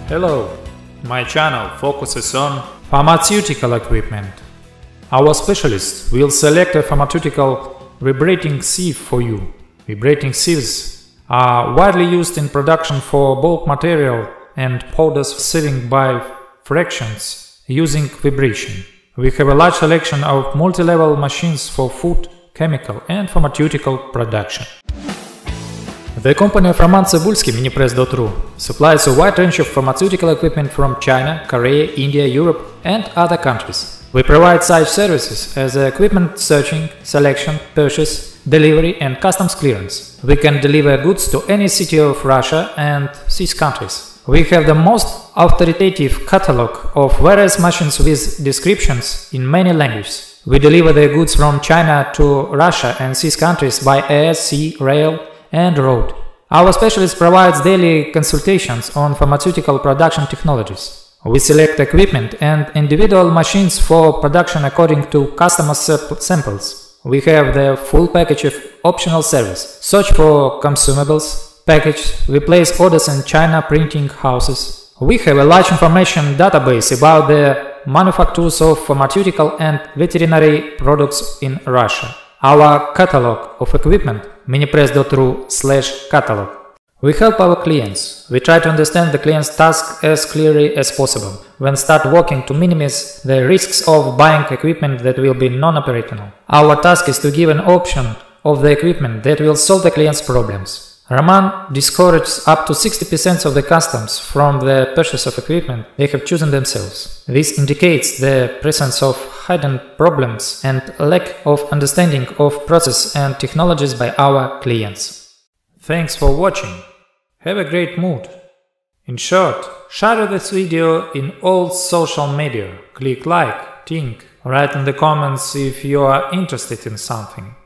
Hello, my channel focuses on pharmaceutical equipment. Our specialists will select a pharmaceutical vibrating sieve for you. Vibrating sieves are widely used in production for bulk material and powders sieving by fractions using vibration. We have a large selection of multi-level machines for food, chemical and pharmaceutical production. The company of Roman Cebulski, Minipress.ru, supplies a wide range of pharmaceutical equipment from China, Korea, India, Europe and other countries. We provide such services as equipment searching, selection, purchase, delivery and customs clearance. We can deliver goods to any city of Russia and CIS countries. We have the most authoritative catalog of various machines with descriptions in many languages. We deliver the goods from China to Russia and CIS countries by air, sea, rail and road. Our specialist provides daily consultations on pharmaceutical production technologies. We select equipment and individual machines for production according to customer samples. We have the full package of optional service. Search for consumables, package, we place orders in China printing houses. We have a large information database about the manufacturers of pharmaceutical and veterinary products in Russia. Our catalog of equipment, minipress.ru/catalog. We help our clients. We try to understand the client's task as clearly as possible. When start working to minimize the risks of buying equipment that will be non-operational. Our task is to give an option of the equipment that will solve the client's problems. Roman discourages up to 60% of the customers from the purchase of equipment they have chosen themselves. This indicates the presence of hidden problems and lack of understanding of process and technologies by our clients. Thanks for watching. Have a great mood. In short, share this video in all social media. Click like, think, write in the comments if you are interested in something.